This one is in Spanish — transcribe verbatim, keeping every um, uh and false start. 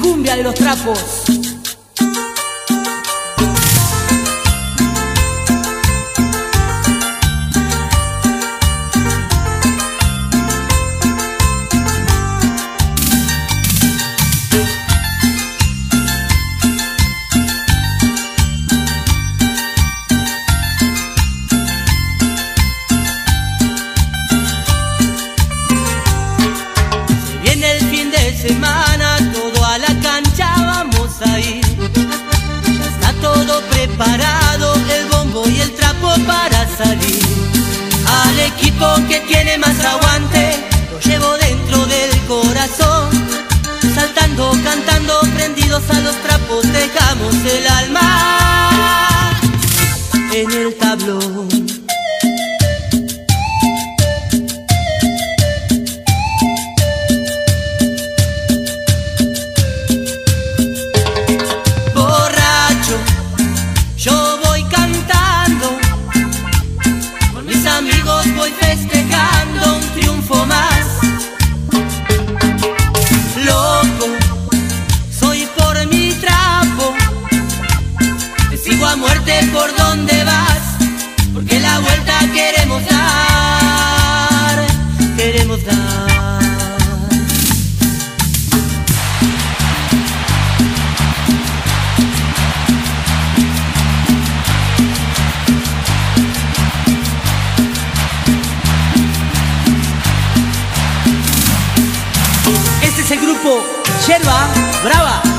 cumbia de los trapos. Semana, todo a la cancha vamos a ir. Ya está todo preparado, el bombo y el trapo para salir. Al equipo que tiene más aguante, lo llevo dentro del corazón. Saltando, cantando, prendidos a los trapos, dejamos el alma en el tablón. Yo voy cantando, con mis amigos voy festejando un triunfo más. Loco, soy por mi trapo, te sigo a muerte por donde vas, porque la vuelta queremos dar, queremos dar. Este es el grupo Yerba Brava.